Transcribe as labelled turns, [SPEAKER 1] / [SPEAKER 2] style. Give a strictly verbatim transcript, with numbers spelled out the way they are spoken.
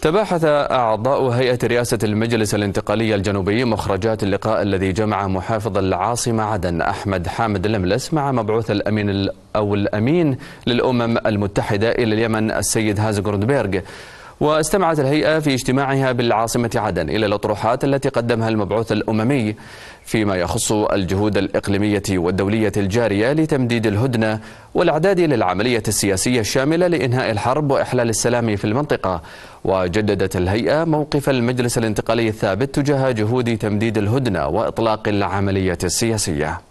[SPEAKER 1] تباحث أعضاء هيئة رئاسة المجلس الانتقالي الجنوبي مخرجات اللقاء الذي جمع محافظ العاصمة عدن أحمد حامد الملس مع مبعوث الأمين أو الأمين للأمم المتحدة إلى اليمن السيد هازي جروندبيرغ. واستمعت الهيئة في اجتماعها بالعاصمة عدن إلى الأطروحات التي قدمها المبعوث الأممي فيما يخص الجهود الإقليمية والدولية الجارية لتمديد الهدنة والإعداد للعملية السياسية الشاملة لإنهاء الحرب وإحلال السلام في المنطقة. وجددت الهيئة موقف المجلس الانتقالي الثابت تجاه جهود تمديد الهدنة وإطلاق العملية السياسية.